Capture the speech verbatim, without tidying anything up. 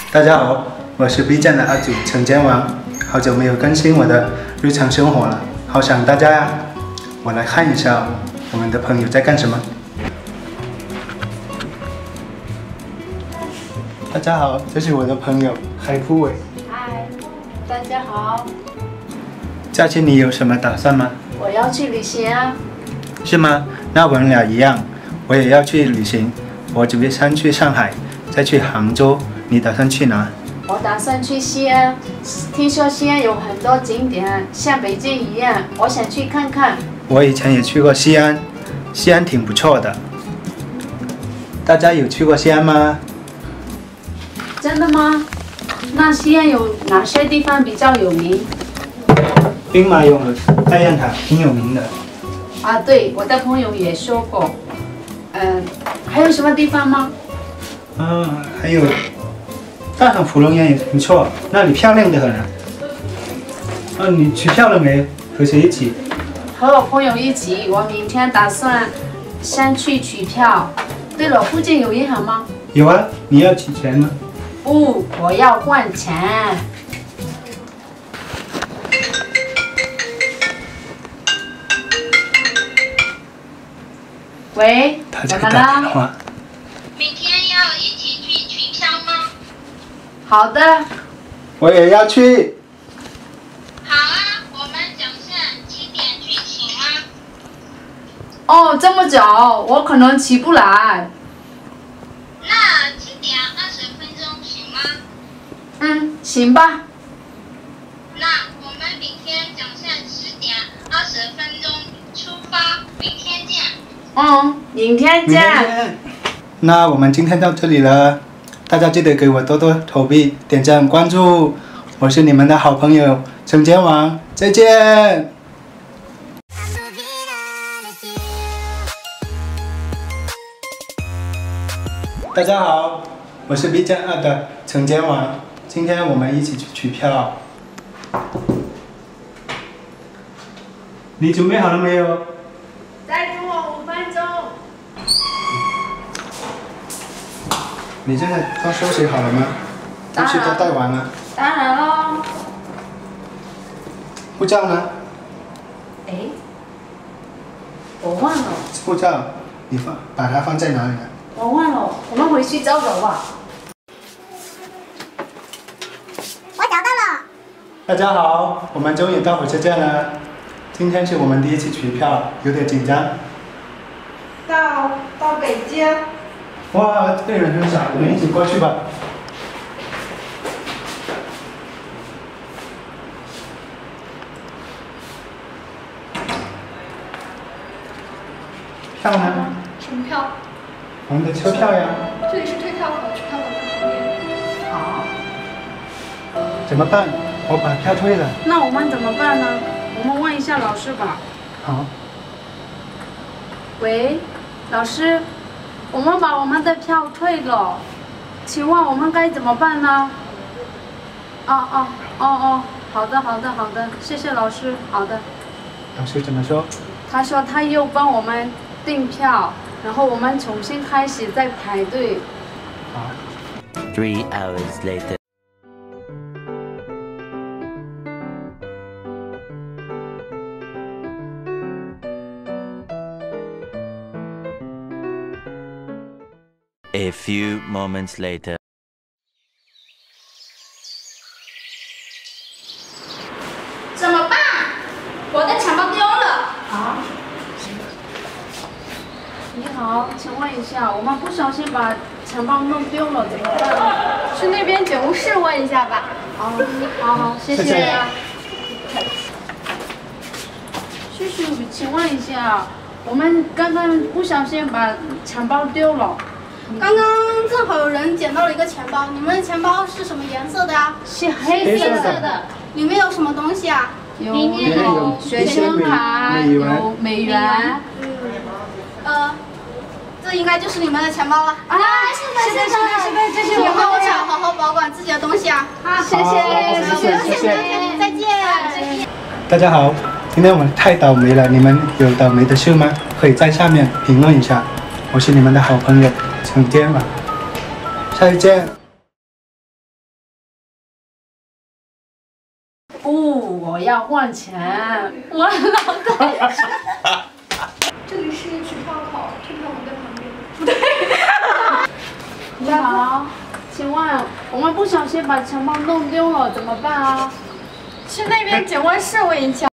大家好，我是 B 站的阿祖陈坚王，好久没有更新我的日常生活了，好想大家呀！我来看一下我们的朋友在干什么。大家好，这是我的朋友海枯伟。 嗨，大家好。 假期你有什么打算吗？ 我要去旅行啊。 是吗？那我们俩一样，我也要去旅行。我准备先去上海，再去杭州。你打算去哪？ 我打算去西安，听说西安有很多景点，像北京一样，我想去看看。 我以前也去过西安，西安挺不错的。大家有去过西安吗？ 真的吗？那西安有哪些地方比较有名？ 兵马俑和太阳塔挺有名的。 啊，对，我的朋友也说过。嗯，还有什么地方吗？ 嗯，还有大厂芙蓉园也不错，那里漂亮的很啊。啊，你取票了没？和谁一起？ 和我朋友一起，我明天打算先去取票。对了，附近有银行吗？ 有啊，你要取钱吗？ 不，我要换钱。喂， 他在怎么了？ 打电话。 明天要一起去取票吗？ 好的。 我也要去。 好啊，我们早上七点去行吗？ 哦，这么早，我可能起不来。 那七点二十分钟行吗？ 嗯，行吧。 那我们明天早上十点二十分钟出发，明天见。 嗯，明天明天见。 见。那我们今天到这里了，大家记得给我多多投币、点赞、关注，我是你们的好朋友陈坚王，再见。大家好，我是 B 站二的陈坚王，今天我们一起去取票。你准备好了没有？ 再等我五分钟。 你现在都收拾好了吗？东西都带完了。 当然喽。 护照呢？ 哎，我忘了。 护照你放把它放在哪里呢？ 我忘了，我们回去找找吧。 我找到了。 大家好，我们终于到火车站了。今天是我们第一次取票，有点紧张。 到到北京。 哇，这个人很少，我们一起过去吧。票呢？ 什么票？ 我们的车票呀。 这里是退票口，去票口的旁边。 好。 怎么办？我把票退了。 那我们怎么办呢？我们问一下老师吧。 好。 喂，老师，我们把我们的票退了，请问我们该怎么办呢？哦哦哦哦，好的好的好的，谢谢老师，好的。 老师怎么说？ 他说他又帮我们订票，然后我们重新开始再排队。 好。 Three hours later. A few moments later. 怎么办？我的钱包丢了。 啊？你好，请问一下，我们不小心把钱包弄丢了，怎么办？ 去那边警务室问一下吧。 哦，好好，谢谢。 谢谢叔叔，请问一下，我们刚刚不小心把钱包丢了。 刚刚正好有人捡到了一个钱包，你们的钱包是什么颜色的呀？ 是黑色的。 的。里面有什么东西啊？ 有里面有学生卡， 美元有美元。 嗯。呃，这应该就是你们的钱包了。 啊，是的，是的，是的，这是以我们后要好好保管自己的东西啊。 好，谢好谢， 谢谢谢谢再见。再见。 大家好，今天我们太倒霉了，你们有倒霉的事吗？可以在下面评论一下。我是你们的好朋友陈坚王，再见。 不，我要换钱。我脑袋。 这里是取票口，退票口在旁边。不对。 你好，请问我们不小心把钱包弄丢了，怎么办啊？ 去那边警卫室问一下。